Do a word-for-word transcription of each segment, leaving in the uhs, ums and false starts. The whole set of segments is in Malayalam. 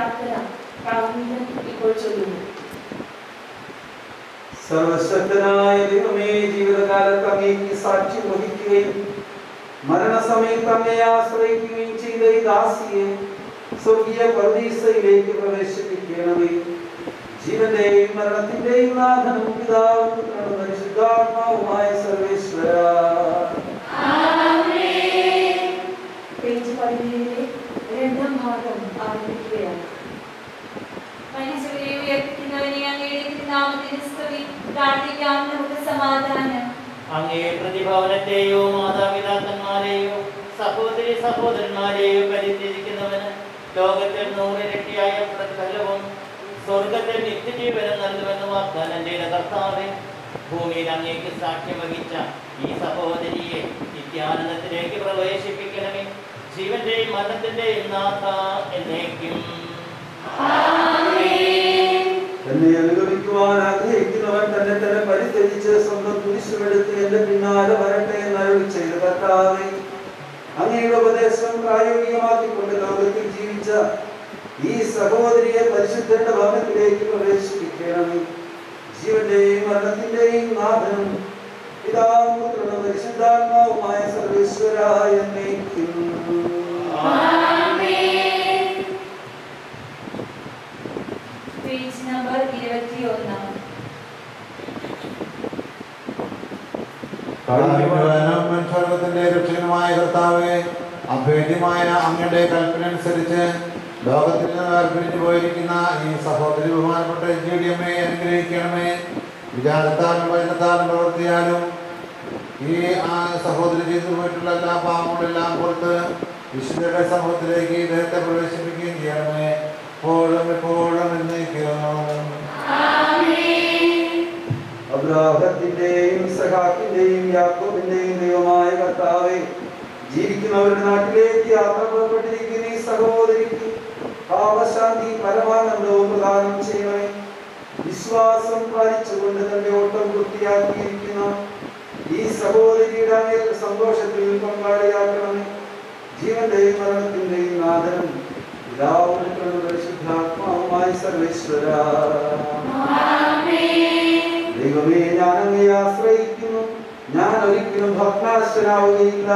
പ്രാർത്ഥന പ്രാമുഖ്യം ഇപ്പോൾ ചൊല്ലുന്നു. സർവശക്തനായ ദൈവമേ, ജീവിതകാലത്ത് അങ്ങേക്ക് സാക്ഷ്യം വഹിക്കുകയും മരണസമയത്ത് അങ്ങയെ ആശ്രയിക്കുകയും ചെയ്ത ഈ ദാസിയെ സ്വർഗീയ പർദീസയിലേക്ക് പ്രവേശിപ്പിക്കണമേ. ജീവന്റെയും മരണത്തിന്റെയും നാഥനും പിതാവും പുത്രനും പരിശുദ്ധാത്മാവുമായ സർവേശ്വരാ. പേജ് പതിനേഴിലെ രണ്ടാം ഭാഗം ആരംഭിക്കുകയാണ്. മനുഷ്യരെ ഉയർത്തുന്നവനെ അങ്ങയുടെ തിരുനാമത്തിന് സ്തുതി. പ്രാർത്ഥിക്കാം നമുക്ക് സമാധാനം. അങ്ങേ പ്രതിഭവനത്തെയോ മാതാപിതാക്കന്മാരെയോ സഹോദരി സഹോദരന്മാരെയോ പരിത്യജിക്കുന്നവന് ലോകത്തിൽ നൂറിരട്ടിയായ പ്രതിഫലവും സ്വർഗത്തിൽ നിത്യജീവനം നൽകുമെന്ന് വാഗ്ദാനം ചെയ്ത കർത്താവേ, ഭൂമിയിൽ അങ്ങേക്ക് സാക്ഷ്യം വഹിച്ച ഈ സഹോദരിയെ നിത്യാനന്ദത്തിലേക്ക് പ്രവേശിപ്പിക്കണമേ. ജീവന്റെയും മരണത്തിന്റെയും നാഥ എന്നേക്കും. തന്നെ അനുഗമിക്കുവാൻ ആഗ്രഹിക്കുന്നവൻ തന്നെ തന്നെ പരിത്യജിച്ച് സ്വന്തം കുരിശുമെടുത്ത് എന്റെ പിന്നാലെ വരട്ടെ എന്നരുളി ചെയ്ത കർത്താവേ, അങ്ങയുടെ ഉപദേശം പ്രായോഗികമാക്കിക്കൊണ്ട് ലോകത്തിൽ ജീവിച്ച ഈ സഹോദരിയെ പരിശുദ്ധന്റെ ഭവനത്തിലേക്ക് പ്രവേശിപ്പിക്കണമേ. ജീവന്റെയും മരണത്തിന്റെയും നാഥനും പിതാവും പുത്രനും പരിശുദ്ധാത്മാവുമായ സർവേശ്വരായ എന്നേക്കും. പേജ് നമ്പർ ഇരുപത്തിയൊന്ന്. സ്വർഗത്തിന്റെ രക്ഷകനുമായ കർത്താവേ, അഭേദ്യമായ അങ്ങയുടെ കൽപ്പന അനുസരിച്ച് ലോകത്തിൽ നിന്ന് വേർപിരിഞ്ഞു പോയിരിക്കുന്ന ഈ സഹോദരി ബഹുമാനപ്പെട്ട ജിഡിയമ്മയെ അനുഗ്രഹിക്കണമേ. വിചാരത്താലും വചനത്താലും പ്രവർത്തിയാലും ഈ ആ സഹോദരി ചെയ്തു പോയിട്ടുള്ള എല്ലാ പാവങ്ങളെല്ലാം പുറത്ത് വിശുദ്ധരുടെ സമൂഹത്തിലേക്ക് ഇദ്ദേഹത്തെ പ്രവേശിപ്പിക്കുകയും ചെയ്യണമേ. എപ്പോഴും എപ്പോഴും എന്നേക്കും. അബ്രാഹത്തിന്റെയും സഹാക്കിന്റെയും യാക്കോബിന്റെയും ദൈവമായ കർത്താവേ, ജീവിക്കുന്നവരുടെ നാട്ടിലേക്ക് യാത്ര പുറപ്പെട്ടിരിക്കുന്ന ഈ സഹോദരിക്ക് പാപശാന്തി പരമാനന്ദവും പ്രദാനം ചെയ്യണമേ. വിശ്വാസം പാലിച്ചുകൊണ്ട് തന്റെ ഓട്ടം പൂർത്തിയാക്കിയിരിക്കുന്ന ഈ സഹോദരിയുടെ അങ്ങേ സന്തോഷത്തിൽ പങ്കാളിയാക്കണമേ. ജീവന്റെയും മരണത്തിന്റെയും നാഥനും പിതാവും പുത്രനും പരിശുദ്ധാത്മാവുമായ സർവേശ്വരാ. ദൈവമേ, ഞാൻ അങ്ങയെ ആശ്രയിക്കുന്നു. ഞാൻ ഒരിക്കലും ഭഗ്നാശനാവുകയില്ല.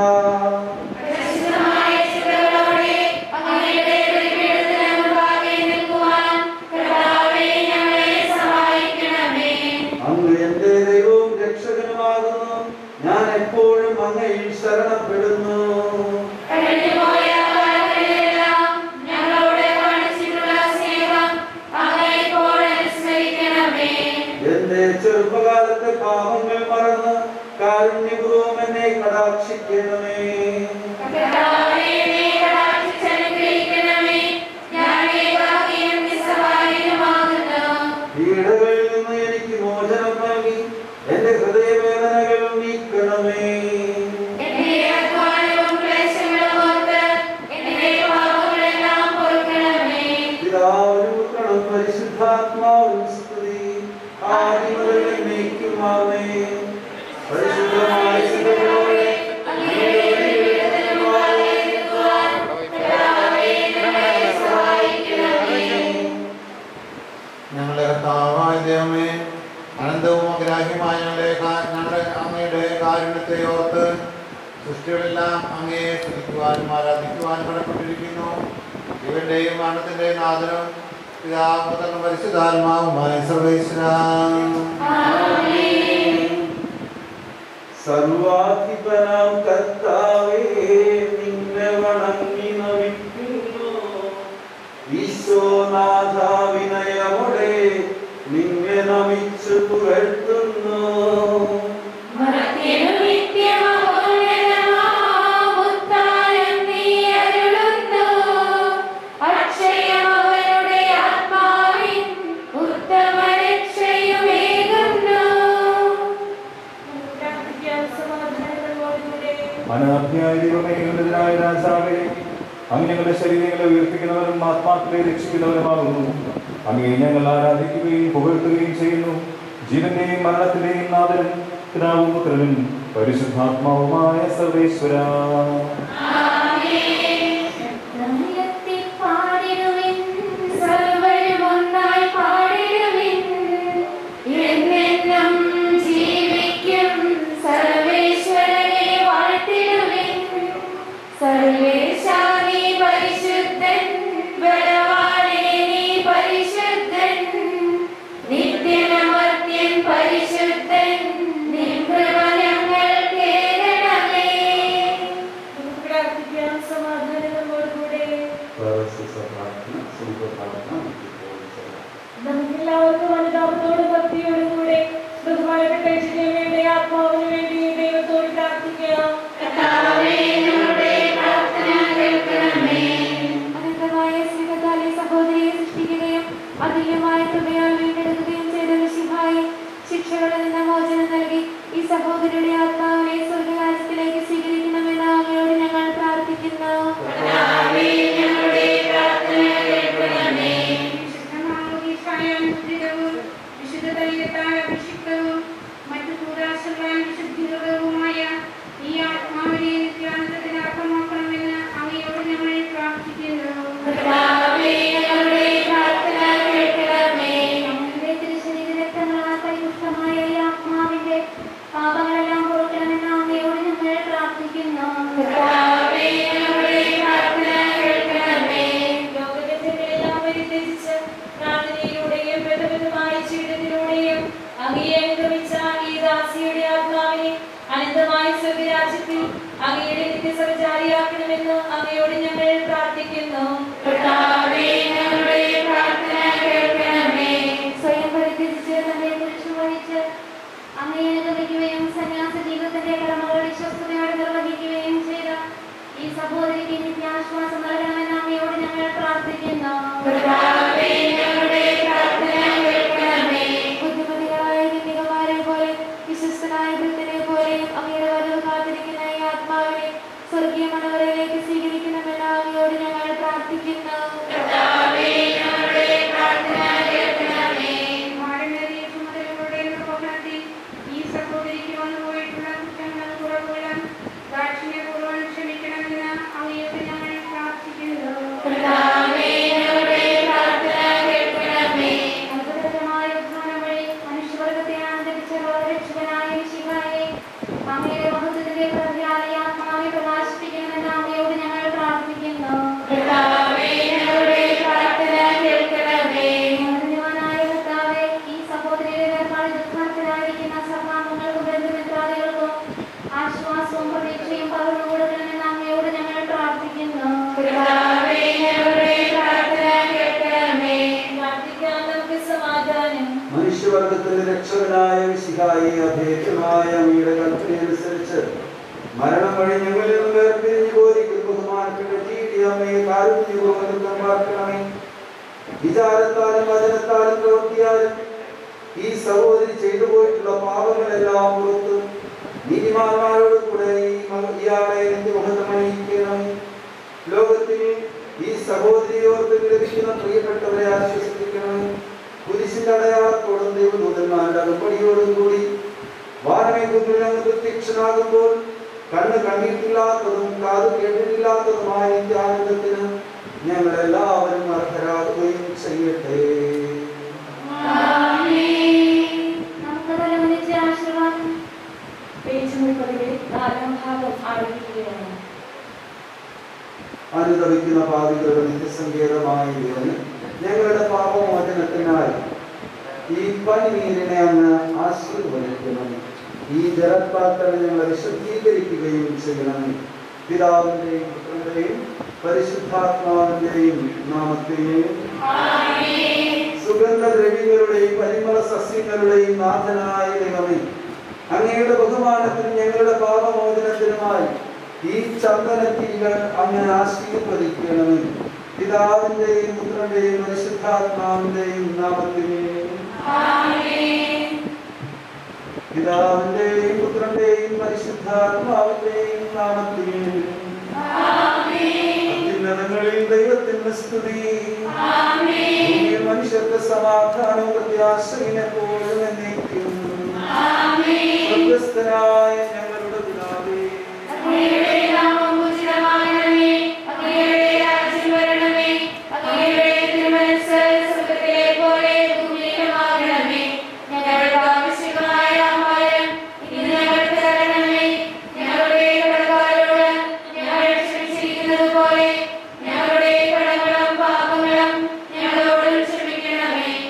അങ്ങ് എന്റെ ദൈവവും രക്ഷകനുമാകുന്നു. ഞാൻ എപ്പോഴും അങ്ങയിൽ ശരണപ്പെടുന്നു. എന്റെ ചെറുപ്പകാലത്തെ പാപങ്ങൾ മറന്ന് കാരുണ്യപൂർവ്വം എന്നെ കടാക്ഷിക്കണമേ. പീഡകളിൽ നിന്ന് എനിക്ക് മോചനം നൽകി എന്റെ ഹൃദയവേദനകൾ നീക്കണമേ. പിതാവിനും പുത്രനും പരിശുദ്ധാത്മാവിനും സ്തുതി. ആദ്യം മുതൽ എന്നേക്കും ആമേൻ. പരിശുദ്ധമായ സഭയോടെ ഞങ്ങളുടെ കർത്താവായ ദൈവമേ, അനന്തവും അഗ്രാഹ്യമായ ഞങ്ങളുടെ ഞങ്ങളുടെ അങ്ങയുടെ കാരുണ്യത്തെ ഓർത്ത് സൃഷ്ടികളെല്ലാം അങ്ങയെ സ്തുതിക്കുവാനും ആരാധിക്കുവാനും കടപ്പെട്ടിരിക്കുന്നു. ഇവന്റെയും മരണത്തിന്റെയും നാഥനും പിതാവും പുത്രനും പരിശുദ്ധാത്മാവുമായ സർവേശ്വരാ. സർവാധിപനാം കർത്താവേ, നിന്നെ വണങ്ങി നമിക്കുന്നു. ഈശോനാഥ, വിനയമോടെ നിന്നെ നമിച്ചു പുകഴ്ത്തുന്നു. അനാഥ്യായ ദൈവമേ, ഉന്നതനായ രാജാവേ, അങ്ങ് ഞങ്ങളുടെ ശരീരങ്ങളെ ഉയർപ്പിക്കുന്നവരും ആത്മാക്കളെ രക്ഷിക്കുന്നവരുമാകുന്നു. അങ്ങേ ഞങ്ങൾ ആരാധിക്കുകയും പുകഴ്ത്തുകയും ചെയ്യുന്നു. ജീവന്റെയും മരണത്തിന്റെയും നാഥനും പിതാവും പുത്രനും പരിശുദ്ധാത്മാവുമായ സർവേശ്വരാ. സർവ്വ നമുക്കെല്ലാവർക്കും അനുതാപത്തോടും ഭക്തിയോടും കൂടെ ബഹുമാനപ്പെട്ട യേശുദേവന്റെ ആത്മാവിന് വേണ്ടി ദൈവത്തോട് പ്രാർത്ഥിക്കാം. അനന്തമായ സ്നേഹത്താലെ സഹോദരിയെ സൃഷ്ടിക്കുകയും അതുല്യമായ കൃപയാൽ വീണ്ടെടുക്കുകയും ചെയ്ത മിശിഹായെ ശിക്ഷകളിൽ നിന്ന് മോചനം നൽകി ഈ സഹോദരിയുടെ ആത്മാവിനെ സ്വർഗരാജ്യത്തിലേക്ക് സ്വീകരിക്കണമെന്ന് അങ്ങയോട് ഞങ്ങൾ പ്രാർത്ഥിക്കുന്നു. വിശുദ്ധ ദൈവത്താൽ അഭിഷിക്തവും മറ്റു കൂടാശകളാൽ വിശുദ്ധീകൃതവുമായ ഈ ആത്മാവിനെ നിത്യാനന്ദത്തിൽ അർത്ഥമാക്കണമെന്ന് അങ്ങയോട് ഞങ്ങൾ പ്രാർത്ഥിക്കുന്നു. പരിപുഷ്ടമായ ഈ ആത്മാവിന്റെ പാപങ്ങളെല്ലാം പൊറുക്കണമെന്ന് അങ്ങയോട് ഞങ്ങൾ പ്രാർത്ഥിക്കുന്നു. ലോകബന്ധങ്ങളെല്ലാം പരിത്യജിച്ച് പ്രാർത്ഥനയിലൂടെയും വ്രതബദ്ധമായ ജീവിതത്തിലൂടെയും അങ്ങയെ അനുഗമിച്ച ഈ ദാസിയുടെ ആത്മാവിനെ അനന്തമായ സ്വർഗരാജ്യത്തിൽ അങ്ങയുടെ നിത്യസഹചാരിയാക്കണമെന്ന് അങ്ങയോട് ഞങ്ങൾ പ്രാർത്ഥിക്കുന്നു. സ്വയം പരിത്യജിച്ച് തന്റെ കുരിശു വഹിച്ച് അങ്ങയെ അനുഗമിക്കുകയും സന്യാസ ജീവിതത്തിന്റെ കടമകൾ വിശ്വസ്തയോടെ നിർവഹിക്കുകയും ചെയ്ത ഈ സഹോദരിക്ക് നിത്യാശ്വാസം നൽകണമെന്ന് അങ്ങയോട് ഞങ്ങൾ പ്രാർത്ഥിക്കുന്നു. ബുദ്ധിമതികളായ കന്യകമാരെ പോലെ വിശ്വസ്തനായ ഭക്തനെ പോലെയും അങ്ങയുടെ വരവ് കാത്തിരിക്കുന്ന ഈ ആത്മാവിനെ സ്വർഗീയ മനോഹരയിലേക്ക് സ്വീകരിക്കണമെന്ന് അങ്ങയോട് ഞങ്ങൾ പ്രാർത്ഥിക്കുന്നു. ഈ സഹോദരിക്ക് വന്നുപോയിട്ടുള്ള കുറ്റങ്ങളും കുറവുകളും ദാക്ഷിണ്യപൂർവ്വം ക്ഷമിക്കണമെന്ന് അങ്ങയോട് ഞങ്ങൾ പ്രാർത്ഥിക്കുന്നു. അത്ഭുതകരമായ ഉദ്ധാനം വഴി മനുഷ്യവർഗത്തെ ആനന്ദിപ്പിച്ച ലോകരക്ഷകനായ മിശിഹായെ അങ്ങയുടെ മഹത്വത്തിന്റെ പ്രത്യാലയ ആത്മാവെ പ്രകാശിപ്പിക്കണമെന്ന് അങ്ങയോട് ഞങ്ങൾ പ്രാർത്ഥിക്കുന്നു. ധന്യവാനായ കർത്താവേ, ഈ സഹോദരിയുടെ വേർപാട് ദുഃഖാർത്ഥരായിരിക്കുന്ന സഭാംഗങ്ങൾക്കും ബന്ധുമിത്രാദികൾക്കും ആശ്വാസവും പ്രതീക്ഷയും പകർന്നു കൊടുക്കണമെന്ന് അങ്ങയോട് ഞങ്ങൾ പ്രാർത്ഥിക്കുന്നു. പ്രാർത്ഥിക്കാം നമുക്ക് സമാധാനം. മനുഷ്യവർഗത്തിന്റെ രക്ഷകനായ മിശിഹായെ അഭേദ്യമായ അങ്ങയുടെ കൽപ്പനയനുസരിച്ച് മരണം വഴി ഞങ്ങളിൽ നിന്ന് വേർപിരിഞ്ഞു പോയിരിക്കുന്ന ബഹുമാനപ്പെട്ട ജീവി അമ്മയെ കാരുണ്യപൂർവ്വം പാർക്കണമേ. വിചാരത്താലും വചനത്താലും പ്രവൃത്തിയാലും ഈ സഹോദരി ചെയ്തു പോയിട്ടുള്ള പാപങ്ങളെല്ലാം പുറത്ത് നീതിമാന്മാരോട് കൂടെ ഇയാളെ മഹത്വമണിയിക്കണമേ. ലോകത്തിൽ ഈ സഹോദരിയോർക്ക് ലഭിക്കുന്ന പ്രിയപ്പെട്ടവരെ ആശ്വസിപ്പിക്കണമേ. കുരിശിന്റെ അടയാളത്തോടും ദൈവദൂതന്മാരുടെ അകമ്പടിയോടും കൂടി വാനമേഘങ്ങളിൽ പ്രത്യക്ഷനാകുമ്പോൾ കണ്ണ് കണ്ടിട്ടില്ലാത്തതും കാത് കേട്ടിട്ടില്ലാത്തതുമായ നിത്യാനന്ദത്തിന് ഞങ്ങളെല്ലാവരും അർഹരാകുകയും ചെയ്യട്ടെ. നമുക്ക് തലമുനിച്ച് ആശീർവാദം. പേജ് മുപ്പതിലെ നാലാം ഭാഗം ആരംഭിക്കുകയാണ്. അനുദവിക്കുന്ന പാപികളുടെ നിത്യസങ്കേതമായ ദൈവമേ, ഞങ്ങളുടെ പാപമോചനത്തിനായി ഈ പനിനീരിനെ അങ്ങ് ആശീർവദിക്കണമേ. ഈ ജലപാത്രം ഞങ്ങളെ വിശുദ്ധീകരിക്കുകയും ചെയ്യണമേ. പിതാവിന്റെയും പുത്രന്റെയും പരിശുദ്ധാത്മാവിന്റെയും നാമത്തെയും സുഗന്ധദ്രവ്യങ്ങളുടെയും പരിമള സസ്യങ്ങളുടെയും നാഥനായ ദൈവമേ, അങ്ങയുടെ ബഹുമാനത്തിനും ഞങ്ങളുടെ പാപമോചനത്തിനുമായി ഈ ചന്ദനത്തിരികൾ അങ്ങ് ആശീർവദിക്കണമേ. പിതാവിന്റെയും പുത്രന്റെയും പരിശുദ്ധാത്മാവിന്റെയും നാമത്തെയും പിതാവിന്റെയും പുത്രന്റെയും പരിശുദ്ധാത്മാവിന്റെയും നാമത്തെയും അത്യുന്നതങ്ങളിൽ ദൈവത്തിന്റെ സ്തുതി, ഭൂമിയിൽ മനുഷ്യർക്ക് സമാധാനവും പ്രത്യാശയും എപ്പോഴും എന്നേക്കും. സ്വർഗ്ഗസ്ഥനായ ഞങ്ങളുടെ പിതാവേ,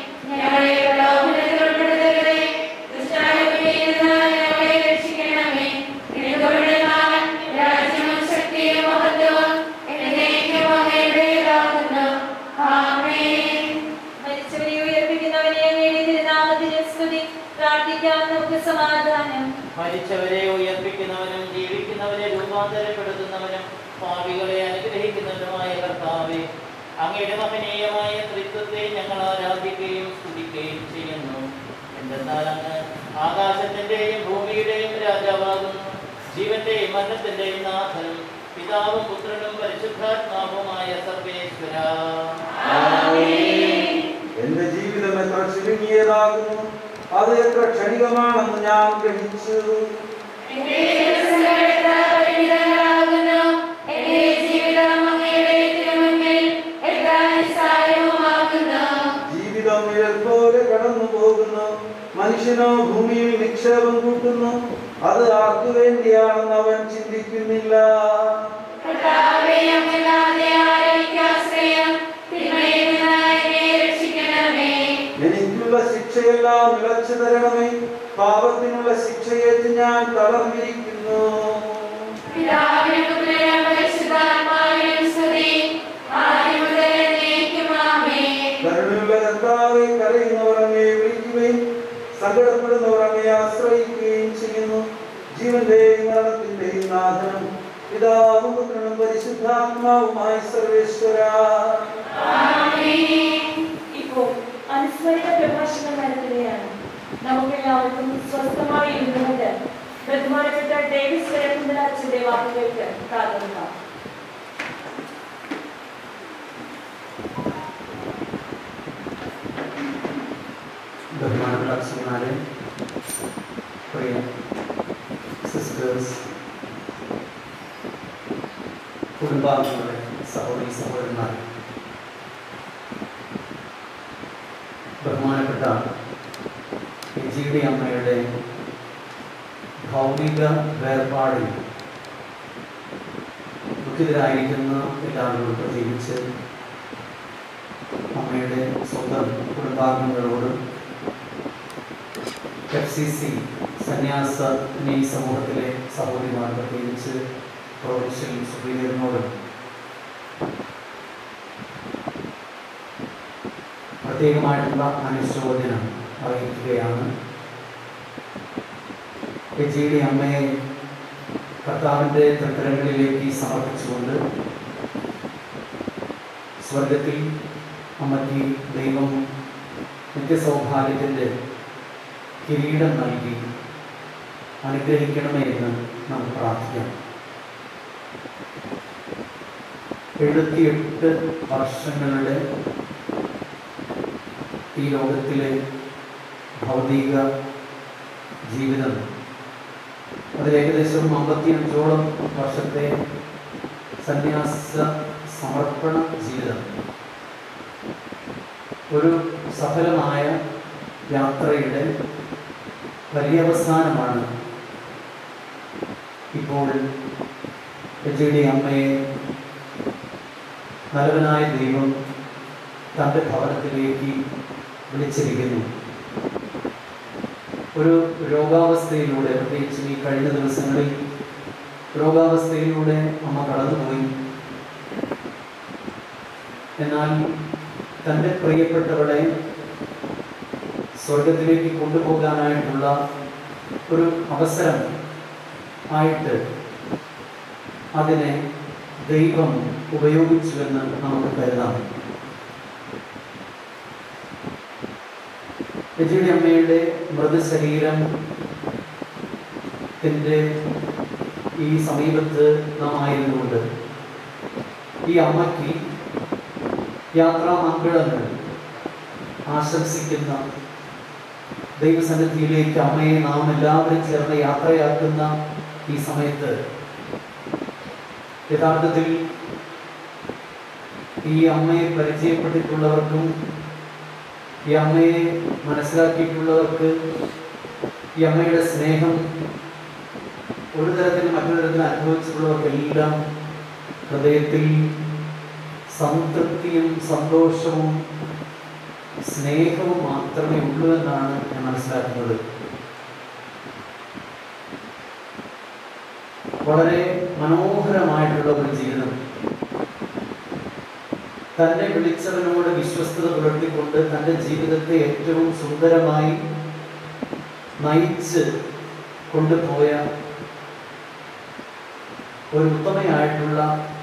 ഞങ്ങളെ സമാധാനം. മരിച്ചവരെ ഉയർപ്പിക്കുന്നവനും ജീവിക്കുന്നവരെ രൂപാന്തരപ്പെടുത്തുന്നവനും പാപികളെ അനുഗ്രഹിക്കുന്നവനുമായ കർത്താവേ, അങ്ങയുടെ മഹനീയമായ ത്രിത്വത്തെ ഞങ്ങൾ ആരാധിക്കുകയും സ്തുതിക്കുകയും ചെയ്യുന്നു. എന്തെന്നാൽ അങ്ങ് ആകാശത്തിന്റെയും ഭൂമിയുടെയും രാജാവാകുന്നു, ജീവന്റെയും മരണത്തിന്റെയും നാഥനും പിതാവും പുത്രനും പരിശുദ്ധാത്മാവുമായ സർവേശ്വര. എന്റെ ജീവിതം എത്ര ചുരുങ്ങിയതാകുന്നു, അത് എത്ര ക്ഷണികമാണെന്ന് ഞാൻ ഗ്രഹിച്ചു. ജീവിതം നിഴൽ പോലെ കടന്നു പോകുന്നു, മനുഷ്യനോ ഭൂമിയിൽ നിക്ഷേപം കൂട്ടുന്നു, അത് ആർക്കു വേണ്ടിയാണെന്ന് അവൻ ചിന്തിക്കുന്നില്ല. എനിക്കുള്ള ശിക്ഷയെല്ലാം ഇളച്ചു തരണമേ, പാപത്തിനുള്ള ശിക്ഷയേറ്റ് ഞാൻ തളർന്നിരിക്കുന്നു. കരുണയുള്ള കർത്താവേ, കരയുന്നവർ അങ്ങയെ വിളിക്കുകയും സങ്കടപ്പെടുന്നവർ അങ്ങയെ ആശ്രയിക്കുകയും ചെയ്യുന്നു. ജീവന്റെയും മരണത്തിന്റെയും നാഥനും പിതാവും പുത്രനും പരിശുദ്ധാത്മാവുമായ സർവേശ്വര. ഇപ്പോൾ അനുസ്മരണ പ്രഭാഷണം നടത്തുകയാണ്. നമുക്കെല്ലാവർക്കും സ്വസ്ഥമായി ഇരുന്നുകൊണ്ട് ബഹുമാനപ്പെട്ട ഡേവിസ് വരക്കുന്തല അച്ഛന്റെ വാക്കുകൾക്ക് കാതോർക്കാം. ബഹുമാനപ്പെട്ട അച്ഛന്മാരെ, പ്രിയ സിസ്റ്റേഴ്സ്, കുടുംബാംഗങ്ങളെ, സഹോദരി സഹോദരന്മാരെ, ബഹുമാനപ്പെട്ട എജിയുടെ അമ്മയുടെ ഭൗതിക വേർപാടിൽ ദുഃഖിതരായിരിക്കുന്ന എല്ലാവരോടും, പ്രത്യേകിച്ച് അമ്മയുടെ സ്വന്തം കുടുംബാംഗങ്ങളോടും എഫ് സി സി സന്യാസ സമൂഹത്തിലെ സഹോദരിമാർ, പ്രത്യേകിച്ച് പ്രൊവിൻഷ്യൽ സുപ്രീരിയറിനോടും പ്രത്യേകമായിട്ടുള്ള അനുശോചനം അറിയിക്കുകയാണ്. എജിയുടെ അമ്മയെ കർത്താവിൻ്റെ തൃക്കരങ്ങളിലേക്ക് സമർപ്പിച്ചുകൊണ്ട് സ്വർഗത്തിൽ അമ്മയ്ക്ക് ദൈവം നിത്യസൗഭാഗ്യത്തിൻ്റെ കിരീടം നൽകി അനുഗ്രഹിക്കണമേ എന്ന് നമുക്ക് പ്രാർത്ഥിക്കാം. എഴുപത്തിയെട്ട് വർഷങ്ങളുടെ ഈ ലോകത്തിലെ ഭൗതിക ജീവിതം, അതിൽ ഏകദേശം അമ്പത്തിയഞ്ചോളം വർഷത്തെ സന്യാസ സമർപ്പണ ജീവിതം, ഒരു സഫലമായ യാത്രയുടെ പര്യവസാനമാണ് ഇപ്പോൾ എജിയുടെ അമ്മയെ നല്ലവനായ ദൈവം തൻ്റെ ഭവനത്തിലേക്ക് വിളിച്ചിരിക്കുന്നു. ഒരു രോഗാവസ്ഥയിലൂടെ, പ്രത്യേകിച്ച് ഈ കഴിഞ്ഞ ദിവസങ്ങളിൽ രോഗാവസ്ഥയിലൂടെ അമ്മ കടന്നുപോയി. എന്നാൽ തൻ്റെ പ്രിയപ്പെട്ടവളെ സ്വർഗത്തിലേക്ക് കൊണ്ടുപോകാനായിട്ടുള്ള ഒരു അവസരം ആയിട്ട് അതിനെ ദൈവം ഉപയോഗിച്ചുവെന്ന് നമുക്ക് കരുതാം. എജിയുടെ അമ്മയുടെ മൃതശരീരത്തിൻ്റെ ഈ സമീപത്ത് നാം ആയിരുന്നുകൊണ്ട് ഈ അമ്മയ്ക്ക് യാത്രാ മംഗളങ്ങൾ ആശംസിക്കുന്ന ദൈവസന്നിധിയിലേക്ക് അമ്മയെ നാം എല്ലാവരും ചേർന്ന് യാത്രയാക്കുന്ന ഈ സമയത്ത് യഥാർത്ഥത്തിൽ ഈ അമ്മയെ പരിചയപ്പെട്ടിട്ടുള്ളവർക്കും ഈ അമ്മയെ മനസ്സിലാക്കിയിട്ടുള്ളവർക്ക് ഈ അമ്മയുടെ സ്നേഹം ഒരു തരത്തിൽ മറ്റൊരു തരത്തിൽ അനുഭവിച്ചിട്ടുള്ളവർക്കെല്ലാം ഹൃദയത്തിൽ സംതൃപ്തിയും സന്തോഷവും സ്നേഹവും മാത്രമേ ഉള്ളൂ എന്നാണ് ഞാൻ മനസ്സിലാക്കുന്നത്. വളരെ മനോഹരമായിട്ടുള്ള ഒരു ജീവിതം, തന്നെ വിളിച്ചവനോട് വിശ്വസ്തത പുലർത്തിക്കൊണ്ട് തൻ്റെ ജീവിതത്തെ ഏറ്റവും സുന്ദരമായി നയിച്ച് കൊണ്ടുപോയ ഒരു ഉത്തമയായിട്ടുള്ള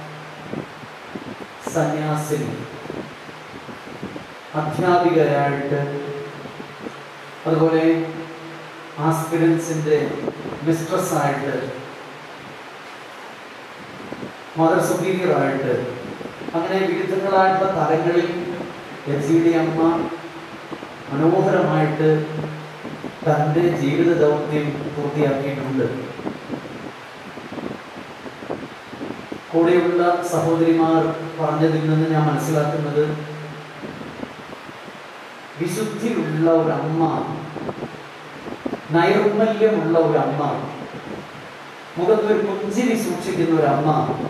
സന്യാസിനി, അധ്യാപികയായിട്ട്, അതുപോലെ ആസ്പിരൻസിൻ്റെ മിസ്ട്രസ്സായിട്ട്, മദർ സുപ്പീരിയറായിട്ട്, അങ്ങനെ വിവിധങ്ങളായിട്ടുള്ള തലങ്ങളിൽ എൽസിയുടെ അമ്മ മനോഹരമായിട്ട് തൻ്റെ ജീവിത ദൗത്യം പൂർത്തിയാക്കിയിട്ടുണ്ട്. കൂടെയുള്ള സഹോദരിമാർ പറഞ്ഞതിൽ നിന്ന് ഞാൻ മനസ്സിലാക്കുന്നത്, വിശുദ്ധിയുള്ള ഒരമ്മ, നൈർമല്യമുള്ള ഒരമ്മ, മുഖത്തൊരു പുഞ്ചിരി സൂക്ഷിക്കുന്ന ഒരമ്മ,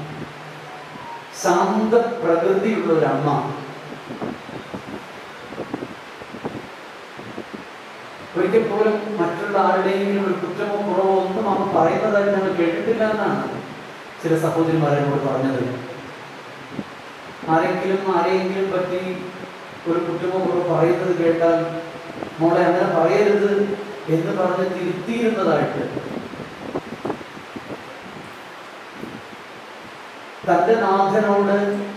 ശാന്ത പ്രകൃതിയുള്ള ഒരമ്മ, ഒരിക്കൽ പോലും മറ്റുള്ള ആരുടെയെങ്കിലും ഒരു കുറ്റമോ കുറവോ ഒന്നും അമ്മ പറയുന്നതായിട്ട് ഞങ്ങൾ കേട്ടിട്ടില്ല എന്നാണ് ചില സഹോദരിമാരോട് പറഞ്ഞത്. ആരെങ്കിലും ആരെയെങ്കിലും പറ്റി ഒരു കുറ്റമോ കുറവോ പറയുന്നത് കേട്ടാൽ മോളെ അങ്ങനെ പറയരുത് എന്ന് പറഞ്ഞ് തിരുത്തിയിരുന്നതായിട്ട്, തൻ്റെ നാഥനോട്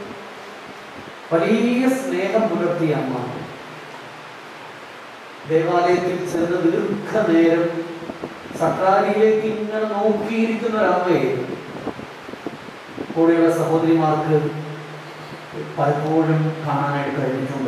വലിയ സ്നേഹം പുലർത്തിയ അമ്മ, ദേവാലയത്തിൽ ചെന്ന് ദീർഘനേരം സക്രാരിയിലേക്ക് ഇങ്ങനെ നോക്കിയിരിക്കുന്ന ഒരമ്മയെ കൂടെയുള്ള സഹോദരിമാർക്ക് പലപ്പോഴും കാണാനായിട്ട് കഴിഞ്ഞിട്ടുണ്ട്.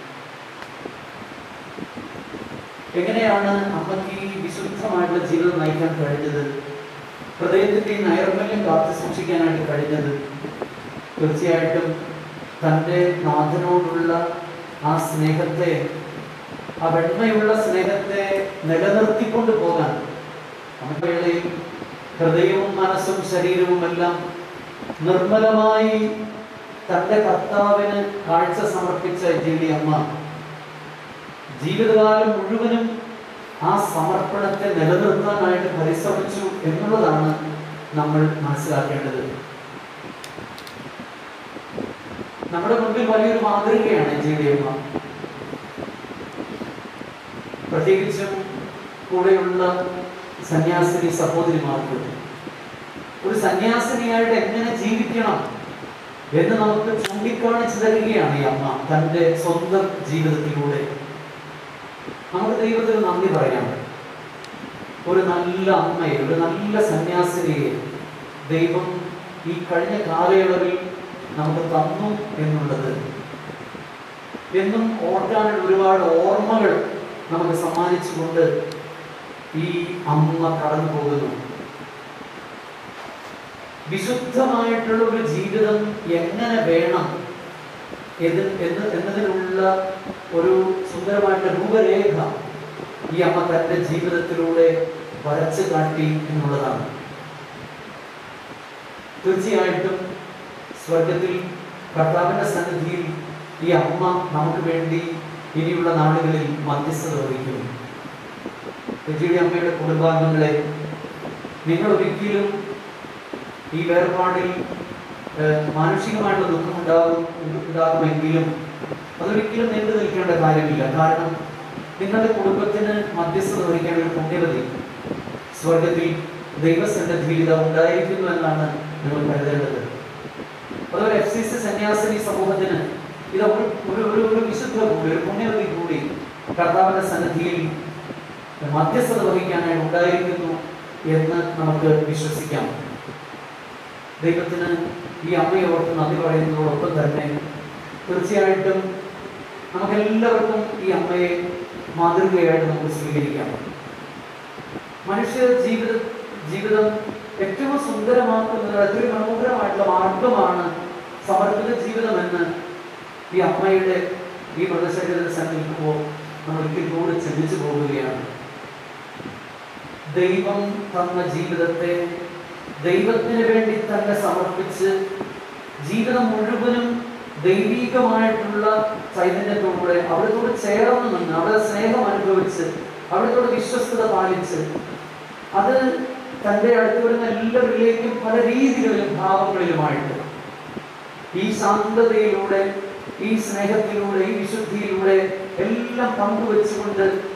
എങ്ങനെയാണ് അമ്മയ്ക്ക് ഈ വിശുദ്ധമായിട്ടുള്ള ജീവിതം നയിക്കാൻ കഴിഞ്ഞത്, ഹൃദയത്തിൻ്റെ നൈർമല്യം കാത്തു സൂക്ഷിക്കാനായിട്ട് കഴിഞ്ഞത്? തീർച്ചയായിട്ടും തൻ്റെ നാഥനോടുള്ള ആ സ്നേഹത്തെ, ആ വെണ്മയുള്ള സ്നേഹത്തെ നിലനിർത്തിക്കൊണ്ട് പോകാൻ അമ്മവേളയിൽ ഹൃദയവും മനസ്സും ശരീരവും എല്ലാം നിർമ്മലമായി തൻ്റെ കർത്താവിന് കാഴ്ച സമർപ്പിച്ച എൽസിയുടെ അമ്മ ജീവിതകാലം മുഴുവനും ആ സമർപ്പണത്തെ നിലനിർത്താനായിട്ട് പരിശ്രമിച്ചു എന്നുള്ളതാണ് നമ്മൾ മനസ്സിലാക്കേണ്ടത്. നമ്മുടെ മുമ്പിൽ വലിയൊരു മാതൃകയാണ് എൽസിയുടെ അമ്മ. പ്രത്യേകിച്ചും കൂടെയുള്ള സന്യാസിനി സഹോദരിമാർക്ക് ഒരു സന്യാസിനിയായിട്ട് എങ്ങനെ ജീവിക്കണം എന്ന് നമുക്ക് ചൂണ്ടിക്കാണിച്ചു തരികയാണ് ഈ അമ്മ തൻ്റെ സ്വന്തം ജീവിതത്തിലൂടെ. നമുക്ക് ദൈവത്തിന് നന്ദി പറയാം. ഒരു നല്ല അമ്മയെ, ഒരു നല്ല സന്യാസിനിയെ ദൈവം ഈ കഴിഞ്ഞ കാലയളവിൽ നമുക്ക് തന്നു എന്നുള്ളത് എന്നും ഓർക്കാനുള്ള ഒരുപാട് ഓർമ്മകൾ നമുക്ക് സമ്മാനിച്ചുകൊണ്ട് ഈ അമ്മ കടന്നു പോകുന്നു. വിശുദ്ധമായിട്ടുള്ള ഒരു ജീവിതം എങ്ങനെ വേണം എന്ന് എന്നതിനുള്ള ഒരു സുന്ദരമായിട്ടുള്ള രൂപരേഖ ഈ അമ്മ തൻ്റെ ജീവിതത്തിലൂടെ വരച്ചു കാട്ടി എന്നുള്ളതാണ്. തീർച്ചയായിട്ടും സ്വർഗത്തിൽ കർത്താവിൻ്റെ സന്നിധിയിൽ ഈ അമ്മ നമുക്ക് വേണ്ടി ഇനിയുള്ള നാളുകളിൽ മധ്യസ്ഥത വഹിക്കും. എൽസിയുടെ അമ്മയുടെ കുടുംബാംഗങ്ങളെ, നിങ്ങൾ ഒരിക്കലും ഈ വേർപാടിൽ മാനുഷികമായിട്ടുള്ള ദുഃഖം ഉണ്ടാകും ഉണ്ടാകുമെങ്കിലും അതൊരിക്കലും നീണ്ടു നിൽക്കേണ്ട കാര്യമില്ല. കാരണം നിങ്ങളുടെ കുടുംബത്തിന് മധ്യസ്ഥത വഹിക്കേണ്ട ഒരു പുണ്യവതി സ്വർഗത്തിൽ ദൈവസന്നിധിയിൽ ഉണ്ടായിരിക്കുന്നു എന്നാണ് നിങ്ങൾ കരുതേണ്ടത്. അതുപോലെ എഫ് സി സി സന്യാസിനി സമൂഹത്തിന് ഇത് ഒരു ഒരു ഒരു വിശുദ്ധ കൂടി, ഒരു പുണ്യവതി കൂടി കർത്താവിന്റെ സന്നിധിയിൽ മധ്യസ്ഥത വഹിക്കാനായി ഉണ്ടായിരിക്കുന്നു എന്ന് നമുക്ക് വിശ്വസിക്കാം. ദൈവത്തിന് ഈ അമ്മയെ ഓർത്ത് നന്ദി പറയുന്നതോടൊപ്പം തന്നെ തീർച്ചയായിട്ടും നമുക്കെല്ലാവർക്കും ഈ അമ്മയെ മാതൃകയായിട്ട് നമുക്ക് സ്വീകരിക്കാം. മനുഷ്യ ജീവിത ജീവിതം ഏറ്റവും സുന്ദരമാക്കുന്നത്, ഏറ്റവും മനോഹരമായിട്ടുള്ള മാർഗമാണ് സമർപ്പിത ജീവിതമെന്ന് ഈ അമ്മയുടെ ഈ മൃതശരീരത്തിൽ സന്നിധിക്കുമ്പോൾ നമ്മൾ ഒരിക്കൽ കൂടെ ചിന്തിച്ചു പോവുകയാണ്. ദൈവം തന്ന ജീവിതത്തെ ദൈവത്തിന് വേണ്ടി തന്നെ സമർപ്പിച്ച് ജീവിതം മുഴുവനും ദൈവികമായിട്ടുള്ള ചൈതന്യത്തോടെ അവിടത്തോട് ചേർന്ന് നിന്ന് അവിടെ സ്നേഹം അനുഭവിച്ച് അവിടത്തോട് വിശ്വസ്തത പാലിച്ച് അത് തൻ്റെ അടുത്ത് വരുന്ന എല്ലാവരിലേക്കും പല രീതികളിലും ഭാവങ്ങളിലുമായിട്ട് ഈ ശാന്തതയിലൂടെ, ഈ സ്നേഹത്തിലൂടെ, ഈ വിശുദ്ധിയിലൂടെ എല്ലാം പങ്കുവെച്ചുകൊണ്ട്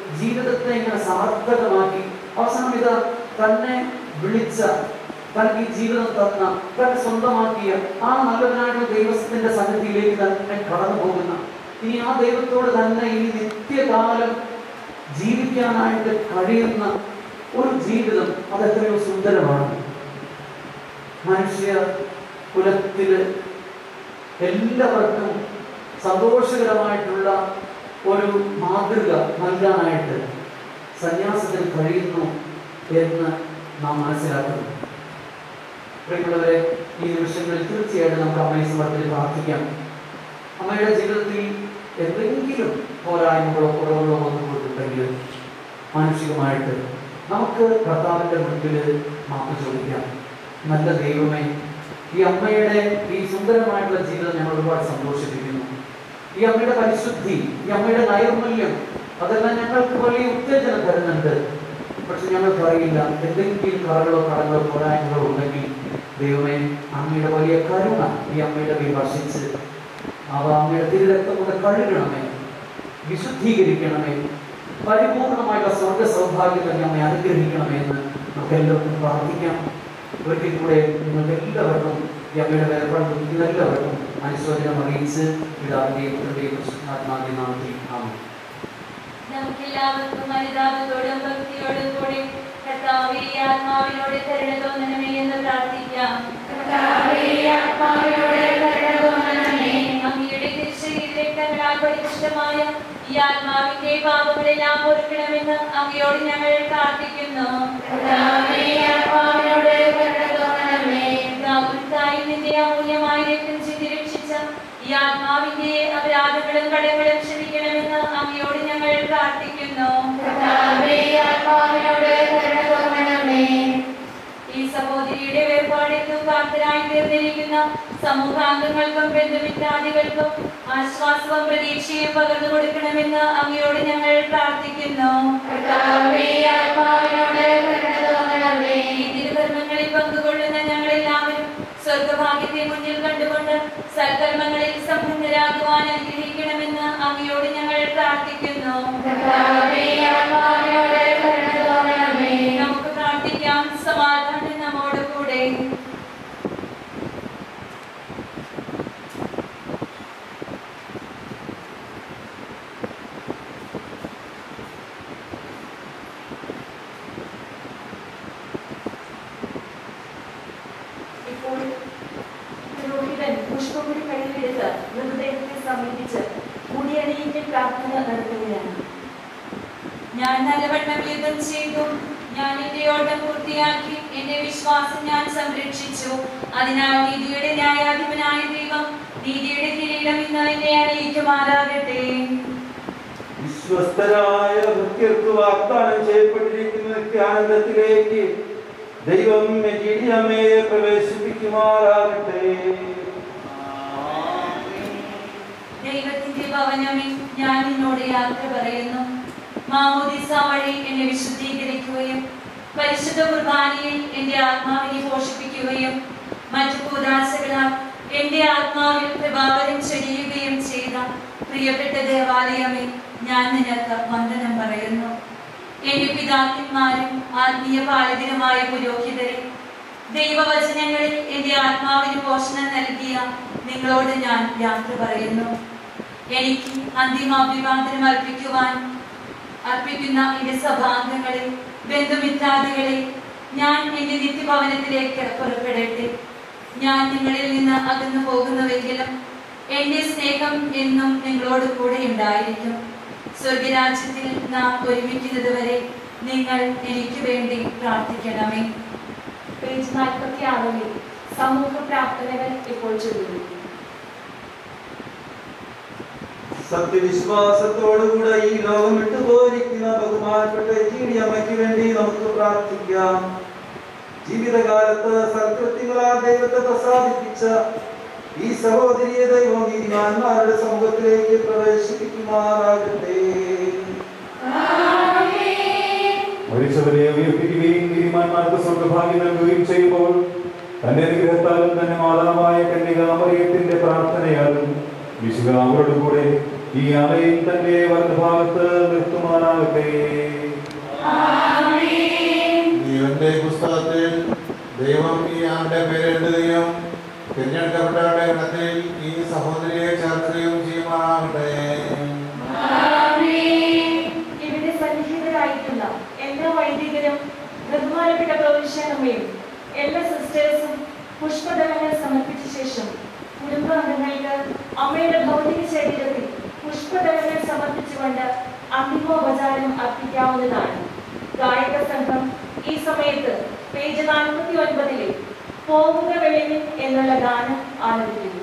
ജീവിതത്തെ ഇങ്ങനെ സാർത്ഥകമാക്കി അവസാനം ഇത് തന്നെ വിളിച്ച, തനിക്ക് ഈ ജീവിതം തന്ന, തന്നെ സ്വന്തമാക്കിയ ആ നല്ലവനായിട്ടുള്ള ദൈവത്തിന്റെ സന്നിധിയിലേക്ക് തന്നെ കടന്നു പോകുന്ന, ഇനി ആ ദൈവത്തോട് തന്നെ ഈ നിത്യകാലം ജീവിക്കാനായിട്ട് കഴിയുന്ന ഒരു ജീവിതം അത് എത്രയോ സുന്ദരമാണ്. മനുഷ്യ കുലത്തില് എല്ലാവർക്കും സന്തോഷകരമായിട്ടുള്ള ഒരു മാതൃക നൽകാനായിട്ട് സന്യാസത്തിൽ കഴിയുന്നു എന്ന് നാം മനസ്സിലാക്കുന്നു. പ്രിയമുള്ളവരെ, ഈ നിമിഷങ്ങളിൽ തീർച്ചയായിട്ടും നമുക്ക് അമ്മയെ സമർപ്പിച്ച് പ്രാർത്ഥിക്കാം. അമ്മയുടെ ജീവിതത്തിൽ എന്തെങ്കിലും പോരായ്മകളോ കുറവുകളോ വന്നുകൊണ്ടുണ്ടെങ്കിൽ മാനുഷികമായിട്ട് നമുക്ക് കർത്താവിൻ്റെ മുൻപിൽ മാപ്പ് ചോദിക്കാം. നല്ല ദൈവമേ, ഈ അമ്മയുടെ ഈ സുന്ദരമായിട്ടുള്ള ജീവിതം ഞങ്ങൾ ഒരുപാട് സന്തോഷിപ്പിക്കുന്നു. ഈ അമ്മയുടെ പരിശുദ്ധി, ഈ അമ്മയുടെ നൈർമല്യം, അതെല്ലാം ഞങ്ങൾക്ക് വലിയ ഉത്തേജനം തരുന്നുണ്ട്. പക്ഷെ ഞങ്ങൾക്ക് അറിയില്ല, എന്തെങ്കിലും കറകളോ കടകളോ പോരായ്മകളോ ഉണ്ടെങ്കിൽ ദൈവമേ, അങ്ങയുടെ വലിയ കരുണ ഈ അമ്മയുടെ മേൽ വർഷിച്ച് അവ അമ്മയുടെ തിരുരക്തം കൊണ്ട് കഴുകണമേ, വിശുദ്ധീകരിക്കണമേ, പരിപൂർണമായിട്ടുള്ള സ്വർഗ സൗഭാഗ്യം തന്നെ അമ്മയെ അനുഗ്രഹിക്കണമേ എന്ന് നമുക്ക് എല്ലാവർക്കും പ്രാർത്ഥിക്കാം. ഒരിക്കൽ കൂടെ നിങ്ങൾക്ക് എല്ലാവർക്കും ഈ അമ്മയുടെ വേർപാട് എല്ലാവർക്കും അനുശോചനം അറിയിച്ച് പിതാവിന്റെയും പുത്രന്റെയും പരിശുദ്ധാത്മാവിന്റെയും നാമത്തിൽ ആമേൻ. നമുക്കെല്ലാവർക്കും അനുതാപത്തോടും ഭക്തിയോടും കൂടി കർത്താവേ, ആത്മാവിനോട് കരുണ തോന്നണമേ എന്ന് പ്രാർത്ഥിക്കാം. അങ്ങയുടെ തിരുശരീരങ്ങളാൽ പരിപുഷ്ടമായ ഈ ആത്മാവിന്റെ പാപങ്ങളെല്ലാം പൊറുക്കണമെന്ന് അങ്ങയോട് ഞങ്ങൾ പ്രാർത്ഥിക്കുന്നു. നിന്റെ അമൂല്യമായ രക്തം ചിന്തി രക്ഷിച്ച ഈ ആത്മാവിന്റെ അപരാധങ്ങളും കടങ്ങളും ക്ഷമിക്കണമെന്ന് അങ്ങയോട് ഞങ്ങൾ പ്രാർത്ഥിക്കുന്നു. ഈ സഹോദരിയുടെ വേർപാടിനും പ്രാപ്തരായി തീർന്നിരിക്കുന്ന സമൂഹാംഗങ്ങൾക്കും ബന്ധുമിത്രാദികൾക്കും ആശ്വാസവും പ്രതീക്ഷയും പകർന്നു കൊടുക്കണമെന്ന് അങ്ങയോട് ഞങ്ങൾ പ്രാർത്ഥിക്കുന്നു. ഈ തിരുകർമ്മങ്ങളിൽ പങ്കുകൊള്ളുന്ന ഞങ്ങളെല്ലാവരും സ്വർഗഭാഗ്യത്തെ മുന്നിൽ കണ്ടുകൊണ്ട് സൽക്കർമ്മങ്ങളിൽ സംബന്ധരാകുവാൻ അനുഗ്രഹിക്കണമെന്ന് അങ്ങയോട് ഞങ്ങൾ പ്രാർത്ഥിക്കുന്നു. നമുക്ക് പ്രാർത്ഥിക്കാം. സമാധാനം നമ്മോട് കൂടെ. ഇപ്പോൾ പുരോഹിതൻ പുഷ്പമുടി കയ്യിലെടുത്ത് മൃതദേഹത്തെ സമീപിച്ച് മുടിയണിയിന്റെ പ്രാർത്ഥന നടത്തുകയാണ്. ഞാൻ നല്ലവണ്ണം യുദ്ധം ചെയ്തു, ഞാൻ എന്റെ ഓട്ടം പൂർത്തിയാക്കി, എന്റെ വിശ്വാസം ഞാൻ സംരക്ഷിച്ചു. അതിനാൽ നീതിയുടെ ന്യായാധിപനായ ദൈവം നീതിയുടെ കിരീടം ഇന്ന് എന്നെ അണിയിക്കുമാറാകട്ടെ. വിശ്വസ്തരായ ഭക്തർക്ക് വാഗ്ദാനം ചെയ്യപ്പെട്ടിരിക്കുന്ന നിത്യാനന്ദത്തിലേക്ക് ദൈവം മെജീഡിയമ്മയെ പ്രവേശിപ്പിക്കുമാറാകട്ടെ. ദൈവത്തിന്റെ ഭവനമേ, ഞാൻ നിന്നോട് യാത്ര പറയുന്നു. മാമോദിസ വഴി എന്നെ വിശുദ്ധീകരിക്കുകയും പരിശുദ്ധ കുർബാനയിൽ എന്റെ ആത്മാവിനെ പോഷിപ്പിക്കുകയും മറ്റു കൂദാശകളാൽ എന്റെ ആത്മാവിൽ പ്രഭാവനം ചെയ്യുകയും ചെയ്ത പ്രിയപ്പെട്ട ദേവാലയമേ, ഞാൻ നിനക്ക് വന്ദനം പറയുന്നു. എന്റെ പിതാക്കന്മാരും ആത്മീയ പാലകരുമായ പുരോഹിതരെ, ദൈവവചനങ്ങളിൽ എന്റെ ആത്മാവിന് പോഷണം നൽകിയ നിങ്ങളോട് ഞാൻ യാത്ര പറയുന്നു. എനിക്ക് അന്തിമാഭിവാദനം അർപ്പിക്കുവാൻ അർപ്പിക്കുന്ന എന്റെ സഭാംഗങ്ങളെ, ബന്ധുമിത്രാദികളെ, ഞാൻ എന്റെ നിത്യഭവനത്തിലേക്ക് പുറപ്പെടട്ടെ. ഞാൻ നിങ്ങളിൽ നിന്ന് അകന്നു പോകുന്നുവെങ്കിലും എന്റെ സ്നേഹം എന്നും നിങ്ങളോട് കൂടെ ഉണ്ടായിരിക്കും. സ്വർഗരാജ്യത്തിൽ നാം ഒരുമിക്കുന്നത് വരെ നിങ്ങൾ എനിക്ക് വേണ്ടി പ്രാർത്ഥിക്കണമേ. പേജ് നാൽപ്പത്തി ആറിലെ സമൂഹ പ്രാർത്ഥനകൾ ഇപ്പോൾ ചൊല്ലുന്നു. സത്യവിശ്വാസത്തോടുകൂടെ ഈ ലോകം വിട്ടുപോയിരിക്കുന്ന ബഹുമാനപ്പെട്ട ജീഡിയമ്മയ്ക്ക് വേണ്ടി നമുക്ക് പ്രാർത്ഥിക്കാം. ജീവിതകാലത്ത് സൽകൃത്യങ്ങളാൽ ദൈവത്തെ പ്രസാദിപ്പിച്ച ഈ സഹോദരിയെ ദൈവം നീതിമാന്മാരുടെ സമൂഹത്തിലേക്ക് പ്രവേശിപ്പിക്കുമാറാകട്ടെ. മരിച്ചവരെ ഉയർപ്പിക്കുകയും നീതിമാന്മാർക്ക് സ്വർഗ്ഗഭാഗ്യം നൽകുകയും ചെയ്യുമ്പോൾ തന്റെ അനുഗ്രഹത്താലും തന്നെ മാതാവായ കന്യകാമറിയത്തിന്റെ പ്രാർത്ഥനയാലും വിശുദ്ധ അവരോട് കൂടെ ഈ ആലയം തന്റെ വലതുഭാഗത്ത് നിർത്തുമാറാകട്ടെ. ജീവന്റെ പുസ്തകത്തിൽ ദൈവം ഈ ആളുടെ പേരെഴുതുകയും തിരഞ്ഞെടുക്കപ്പെട്ടവരുടെ ഗണത്തിൽ ഈ സഹോദരിയെ ചേർക്കുകയും ചെയ്യുമാറാകട്ടെ. ഇവിടെ സന്നിഹിതരായിട്ടുള്ള എല്ലാ വൈദികരും ബഹുമാനപ്പെട്ട പ്രൊവിഷ്യനമ്മയും എല്ലാ സിസ്റ്റേഴ്സും പുഷ്പദളങ്ങൾ സമർപ്പിച്ച ശേഷം കുടുംബാംഗങ്ങൾക്ക് അമ്മയുടെ ഭൗതിക ശരീരത്തിൽ പുഷ്പദളങ്ങൾ സമർപ്പിച്ചുകൊണ്ട് അന്തിമോപചാരം അർപ്പിക്കാവുന്നതാണ്. ഗായക സംഘം ഈ സമയത്ത് പേജ് നാൽപ്പത്തി ഒൻപതിലെ പോവുക വെളിവിൻ എന്നുള്ള ഗാനം ആലപിക്കുന്നു.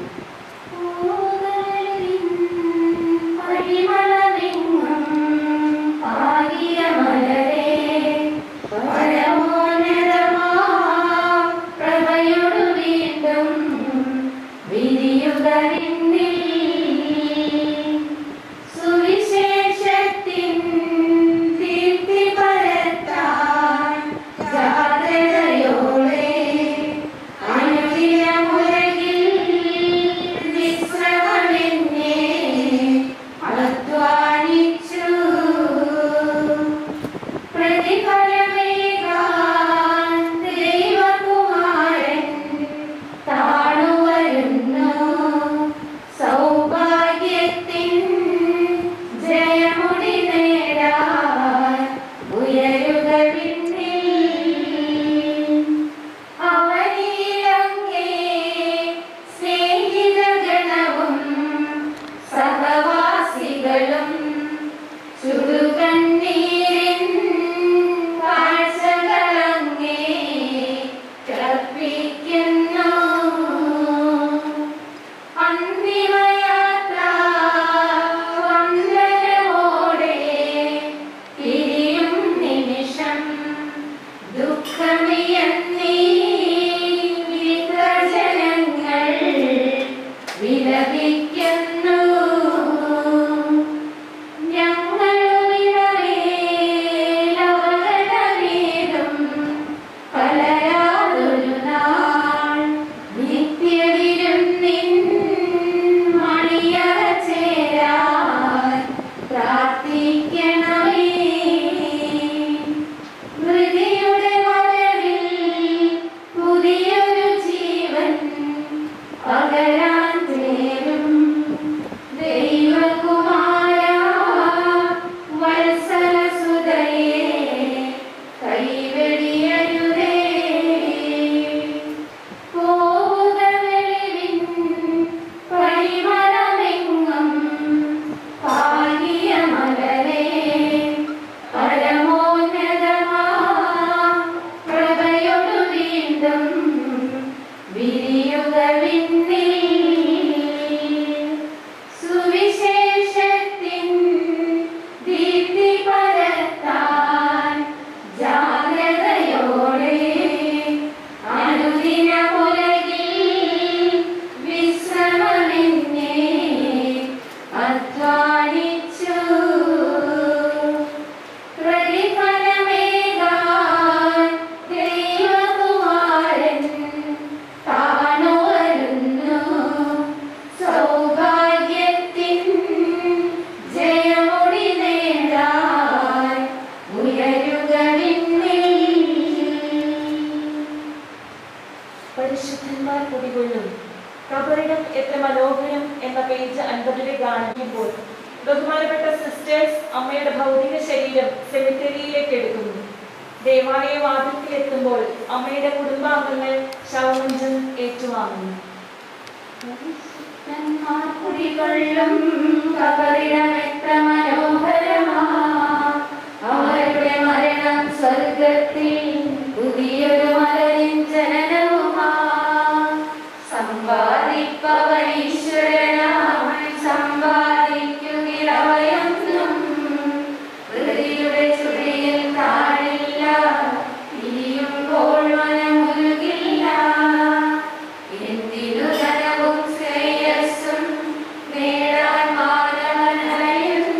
ും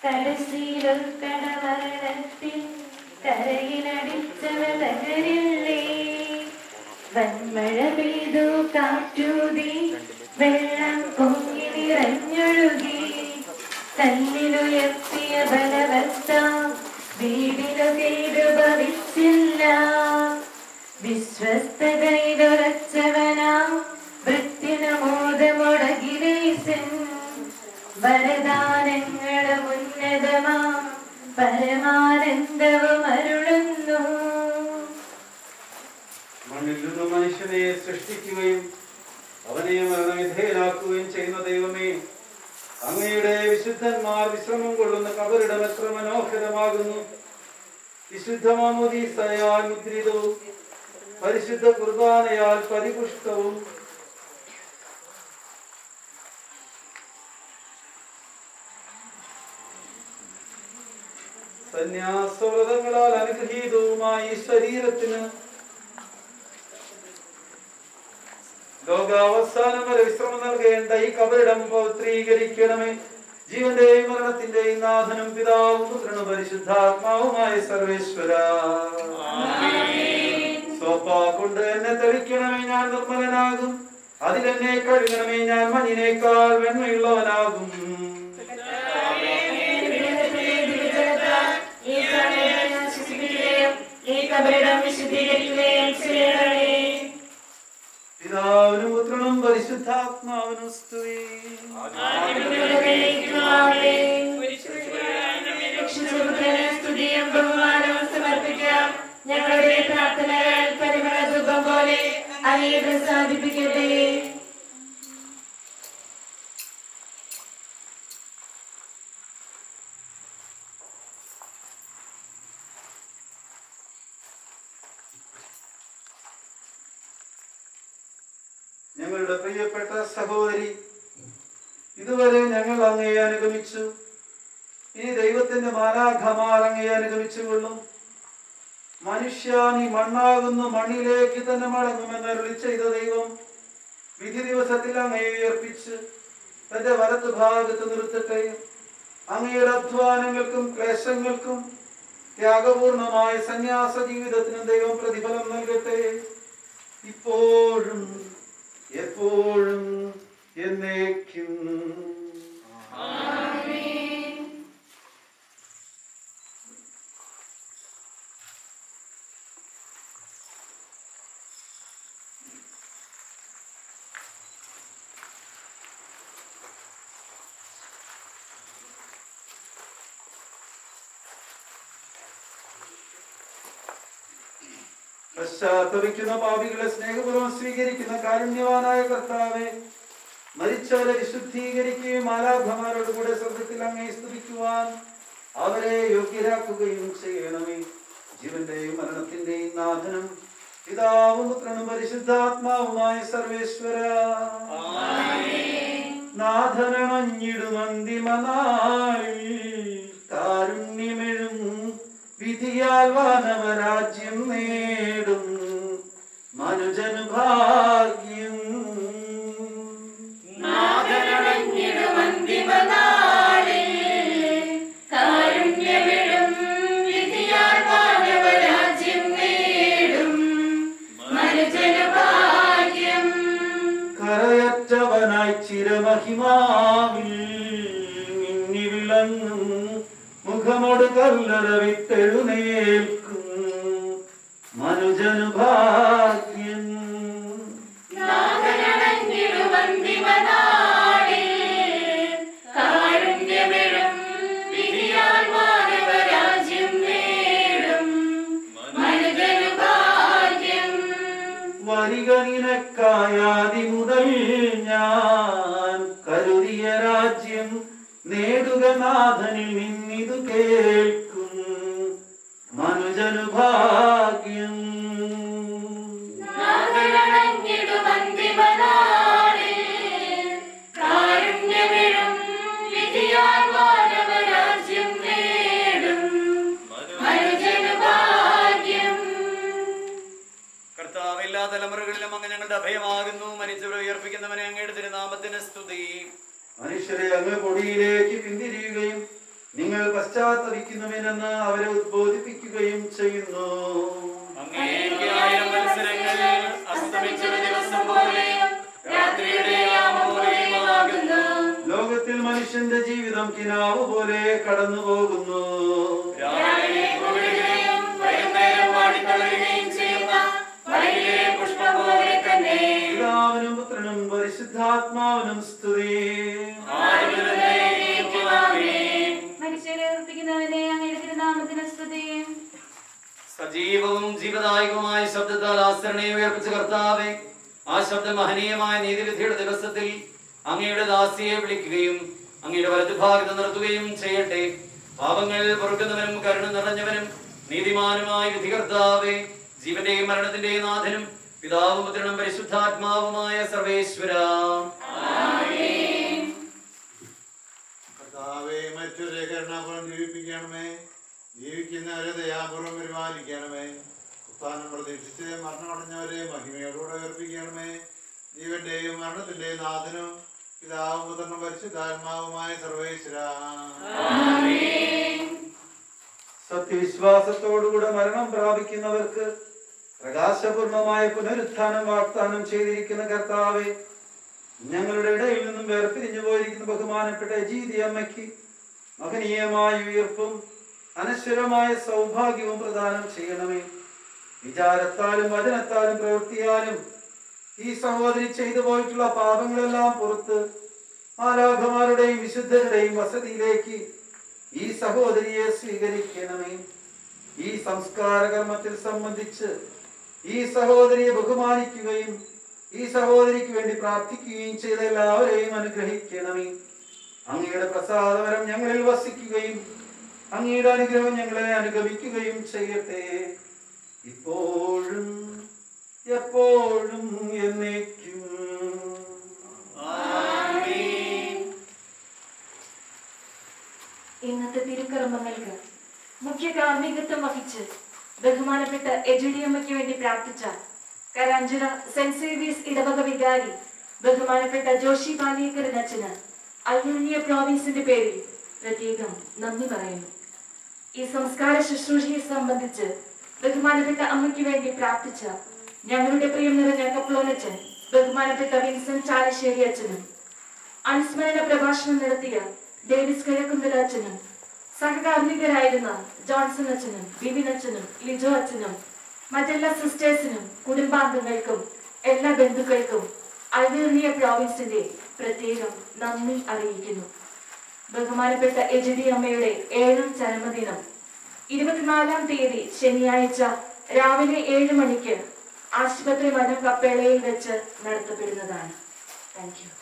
കടസിലുൾക്കടമരണത്തിൽ കരയിലടിച്ചവർ തകരില്ലേ. വന്മഴ പെയ്തു കാറ്റൂതി വെള്ളം പൊങ്ങി നിറഞ്ഞൊഴുകി. കല്ലിലുയർത്തിയ ബലവത്ത വീടിനു കേടുഭവിച്ചില്ല. വിശ്വസ്തതയിലുറച്ചവനാം വൃത്തിനമോദമുടകിലേശൻ. വരദാനങ്ങളും ഉന്നതമാം പരമാനന്ദവും അരുളുന്നു. മണ്ണിൽ നിന്ന് മനുഷ്യനെ സൃഷ്ടിക്കുകയും അവനെ മരണവിധേയനാക്കുകയും ചെയ്യുന്ന ദൈവമേ, അങ്ങയുടെ വിശുദ്ധന്മാർ വിശ്രമം കൊള്ളുന്ന കബറിടം എത്ര മനോഹരമാകുന്നു. വിശുദ്ധ മാമോദീസയാൽ മുദ്രിതവും പരിശുദ്ധ കുർബാനയാൽ പരിപുഷ്ടവും സന്യാസവ്രതങ്ങളാൽ അനുഗ്രഹീതവുമായി ശരീരത്തിന് ലോകാവസാനം വരെ വിശ്രമം നൽകേണ്ട ഈ കബറിടം പൗത്രീകരിക്കണമേ. ജീവന്റെയും മരണത്തിന്റെയും നാഥനും പിതാവും പുത്രനും പരിശുദ്ധാത്മാവുമായ സർവേശ്വര, സോപ്പാ കൊണ്ട് എന്നെ തെളിക്കണമേ, ഞാൻ നിർമ്മലനാകും. അതിലെന്നെ കഴുകണമേ, ഞാൻ മഞ്ഞിനേക്കാൾ വെണ്മയുള്ളവനാകും. പിതാവിനും പുത്രനും പരിശുദ്ധാത്മാവിനും സ്തുതി. സ്തുതിയും ബഹുമാനവും സമർപ്പിക്കാം. ഞങ്ങളുടെ പ്രാർത്ഥനകൾ പരിമള ധൂപം പോലെ അങ്ങയെ പ്രസാദിപ്പിക്കട്ടെ. ഞങ്ങളുടെ പ്രിയപ്പെട്ട സഹോദരി, ഇതുവരെ ഞങ്ങൾ അങ്ങയെ അനുഗമിച്ചു. ഇനി ദൈവത്തിന്റെ മാലാഖമാർ അങ്ങയെ അനുഗമിച്ചുകൊള്ളും. മനുഷ്യ, നീ മണ്ണാകുന്നു, മണ്ണിലേക്ക് തന്നെ മടങ്ങുമെന്ന് അരുളി ചെയ്ത ദൈവം വിധി ദിവസത്തിൽ അങ്ങയെ ഉയർപ്പിച്ച് തന്റെ വലത്ത് ഭാഗത്ത് നിർത്തട്ടെ. അങ്ങയുടെ അധ്വാനങ്ങൾക്കും ക്ലേശങ്ങൾക്കും ത്യാഗപൂർണമായ സന്യാസ ജീവിതത്തിനും ദൈവം പ്രതിഫലം നൽകട്ടെ, ഇപ്പോഴും എപ്പോഴും എന്നേക്കും. പശ്ചാത്തപിക്കുന്ന പാപികളെ സ്നേഹപൂർവ്വം സ്വീകരിക്കുന്ന കാരുണ്യവാനായ കർത്താവേ, മരിച്ചവരെ വിശുദ്ധീകരിക്കുകയും മാലാഖമാരോട് കൂടെ സ്വർഗ്ഗത്തിൽ അങ്ങയെ സ്തുതിക്കുവാൻ അവരെ യോഗ്യരാക്കുകയും ചെയ്യണമേ. ജീവന്റെയും മരണത്തിന്റെയും നാഥനും പിതാവും പുത്രനും പരിശുദ്ധാത്മാവുമായ സർവേശ്വര, നാഥനണഞ്ഞിടുമന്തിമനാളിൽ കാരുണ്യമെഴും വിധിയാൽ വാനവരാജ്യം നേടും മനുജനു ഭാഗ്യം. കരയറ്റവനായി ചിരമഹിമാവിൽ മിന്നി വിളങ്ങും മുഖമോട് കല്ലറ വിട്ടെഴുന്നേൽക്കും മനുജനു ഭാഗ്യം. വരിക നിനക്കായാതി മുതൽ ഞാൻ കരുതിയ രാജ്യം നേടുക നാഥനിൽ നിന്നിതു കേൾക്കും മനുജനു ഭാഗ്യം. കർത്താവ് എല്ലാ തലമുറകളിലും അങ്ങ് ഞങ്ങളുടെ അഭയമാകുന്നു. മരിച്ചവരെ ഉയർപ്പിക്കുന്നവനെ അങ്ങയുടെ തിരുനാമത്തിന് സ്തുതി. മനുഷ്യരെ അങ്ങ് പൊടിയിലേക്ക് പിന്തിരിയുകയും നിങ്ങൾ പശ്ചാത്തപിക്കുന്നുവെന്ന് അവരെ ഉദ്ബോധിപ്പിക്കുകയും ചെയ്യുന്നു. അങ്ങേക്ക് ആയിരം മത്സരങ്ങൾ അസ്തമിച്ച ദിവസം പോലെയും രാത്രിയുടെ യാമം പോലെയുമാകുന്നു. ലോകത്തിൽ മനുഷ്യന്റെ ജീവിതം കിനാവ് പോലെ കടന്നു പോകുന്നു. രാവിലെ കുളിരുകയും വൈകുന്നേരം വാടിത്തളരുകയും ചെയ്യുന്ന വയലിലെ പുഷ്പം പോലെ തന്നെ. പിതാവിനും പുത്രനും പരിശുദ്ധാത്മാവിനും സ്തുതി. മനുഷ്യരെ ഉറപ്പിക്കുന്നവനെ അങ്ങയുടെ തിരുനാമത്തിന് സ്തുതി. സജീവവും ജീവദായകവുമായ ശബ്ദത്താൽ ആസരണയെ ഉയർപ്പിച്ച കർത്താവേ, ആ ശബ്ദം മഹനീയമായ നീതിവിധിയുടെ ദിവസത്തിൽ അങ്ങയുടെ ദാസിയെ വിളിക്കുകയും അങ്ങയുടെ വലതുഭാഗത്ത് നിർത്തുകയും ചെയ്യട്ടെ. പാപങ്ങൾ പൊറുക്കുന്നവനും കരുണ നിറഞ്ഞവനും നീതിമാനുമായ വിധികർത്താവേ, ജീവന്റെയും മരണത്തിന്റെയും നാഥനും പിതാവും പുത്രനും പരിശുദ്ധാത്മാവുമായ സർവേശ്വര, കർത്താവേ, മറ്റൊരു കരുണാപുരം ജീവിപ്പിക്കണമേ. ജീവിക്കുന്നവരെ ദയാപൂർവം പരിപാലിക്കണമേ. ഉത്ഥാനം പ്രതീക്ഷിച്ച് മരണമടഞ്ഞവരെ മഹിമയോടുകൂടെ ഉയർപ്പിക്കണമേ. ജീവന്റെയും മരണത്തിന്റെയും നാഥനും പിതാവും പുത്രനും പരിശുദ്ധാത്മാവുമായ സർവേശ്വര, സത്യവിശ്വാസത്തോടുകൂടെ മരണം പ്രാപിക്കുന്നവർക്ക് പ്രകാശപൂർണമായ പുനരുത്ഥാനം വാഗ്ദാനം ചെയ്തിരിക്കുന്ന കർത്താവെ, ഞങ്ങളുടെ ഇടയിൽ നിന്നും വേർപിരിഞ്ഞു പോയിരിക്കുന്ന ബഹുമാനപ്പെട്ട ജീതി അമ്മയ്ക്ക് മഹനീയമായ ഉയർപ്പും അനശ്വരമായ സൗഭാഗ്യവും പ്രദാനം ചെയ്യണമേ. വിചാരത്താലും വചനത്താലും പ്രവൃത്തിയാലും ഈ സഹോദരി ചെയ്തു പോയിട്ടുള്ള പാപങ്ങളെല്ലാം പുറത്ത് മാലാഖമാരുടെയും വിശുദ്ധരുടെയും വസതിയിലേക്ക് ഈ സഹോദരിയെ സ്വീകരിക്കണമേ. ഈ സംസ്കാര കർമ്മത്തിൽ സംബന്ധിച്ച് ഈ സഹോദരിയെ ബഹുമാനിക്കുകയും ഈ സഹോദരിക്ക് വേണ്ടി പ്രാർത്ഥിക്കുകയും ചെയ്ത എല്ലാവരെയും അനുഗ്രഹിക്കണമേ. അങ്ങയുടെ പ്രസാദവരം ഞങ്ങളിൽ വസിക്കുകയും അങ്ങയുടെ അനുഗ്രഹം ഞങ്ങളെ അനുഗമിക്കുകയും ചെയ്യട്ടെ, ഇപ്പോഴും എപ്പോഴും എന്നേക്കും. ഇന്നത്തെ തിരുക്കർമ്മങ്ങൾക്ക് മുഖ്യ കാർമ്മികത്വം വഹിച്ച് ബഹുമാനപ്പെട്ട എജുഡിയമ്മയ്ക്ക് വേണ്ടി പ്രാർത്ഥിച്ച കരാഞ്ചിറ സെന്റ് സേവ്യേഴ്സ് ഇടവക വികാരി ബഹുമാനപ്പെട്ട ജോഷി പാലിയക്കരൻ അച്ഛന് അൽമുനിയ പ്രോവിൻസിന്റെ പേരിൽ പ്രത്യേകം നന്ദി പറയുന്നു. ഈ സംസ്കാര ശുശ്രൂഷയെ സംബന്ധിച്ച് ബഹുമാനപ്പെട്ട അമ്മയ്ക്ക് വേണ്ടി പ്രാർത്ഥിച്ച ഞങ്ങളുടെ പ്രിയം നിറഞ്ഞ കപ്ലോനച്ചൻ ബഹുമാനപ്പെട്ട വിൻസെന്റ് ചാലശ്ശേരി അച്ഛനും അനുസ്മരണ പ്രഭാഷണം നടത്തിയ ഡേവിസ് കിഴക്കുന്തല അച്ഛനും സഹകാർമ്മികരായിരുന്ന ജോൺസൺ അച്ഛനും ബിബിൻ അച്ഛനും ലിജോ അച്ഛനും മറ്റെല്ലാ സിസ്റ്റേഴ്സിനും കുടുംബാംഗങ്ങൾക്കും എല്ലാ ബന്ധുക്കൾക്കും അൽവേറിയ പ്രോവിൻസിന്റെ പ്രത്യേകം നന്ദി അറിയിക്കുന്നു. ബഹുമാനപ്പെട്ട എജ് ഡി അമ്മയുടെ ഏഴാം ചരമദിനം ഇരുപത്തിനാലാം തീയതി ശനിയാഴ്ച രാവിലെ ഏഴ് മണിക്ക് ആശുപത്രി മനം കപ്പേളയിൽ വെച്ച് നടത്തപ്പെടുന്നതാണ്. Thank you.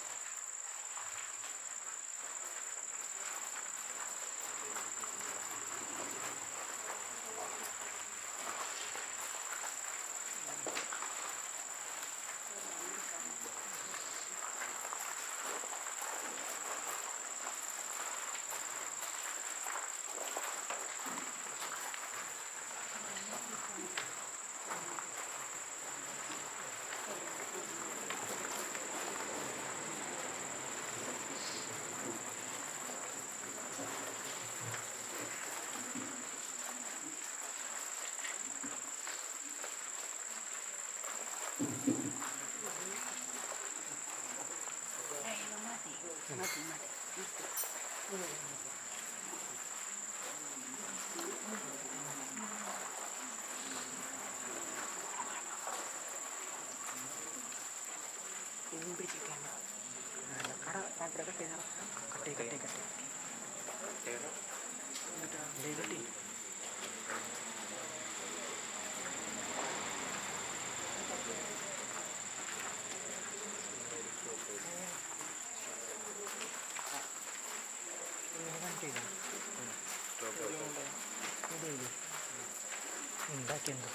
ഉണ്ടാക്കിയെന്തോ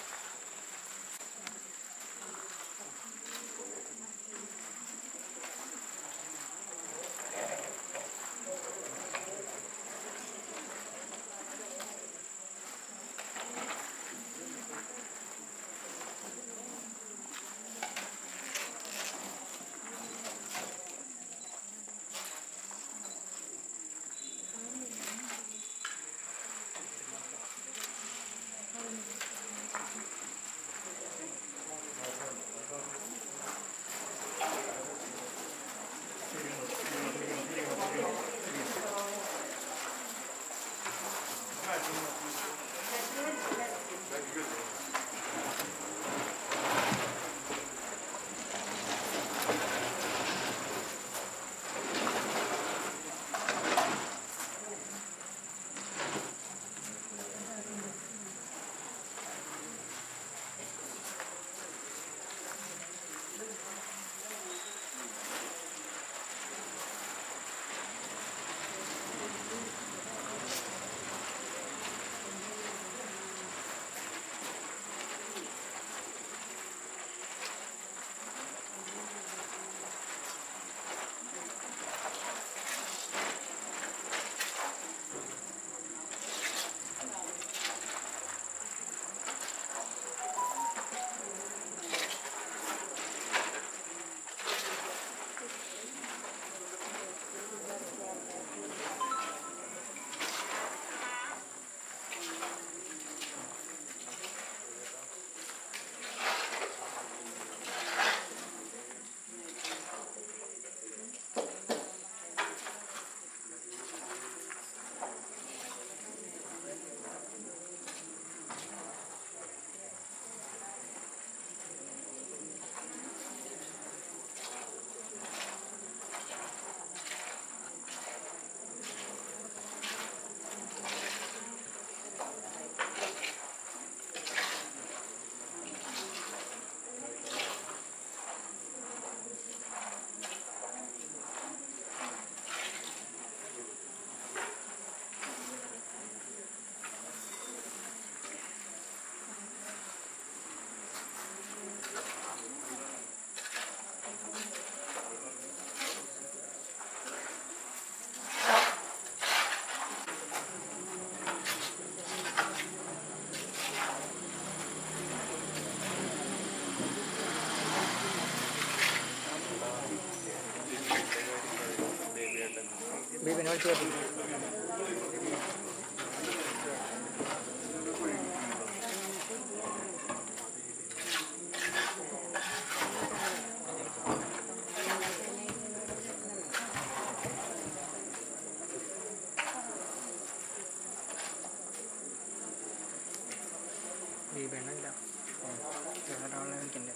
വേണമില്ല വേറെ എനിക്കുണ്ട്.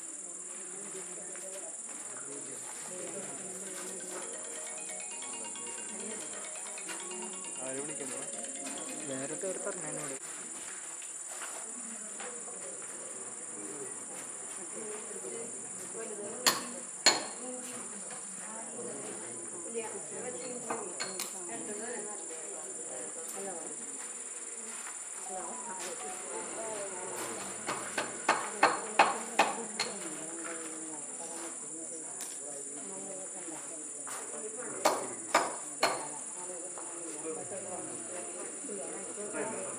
വേറെ പേര് പറഞ്ഞു എന്നോട്. Thank you.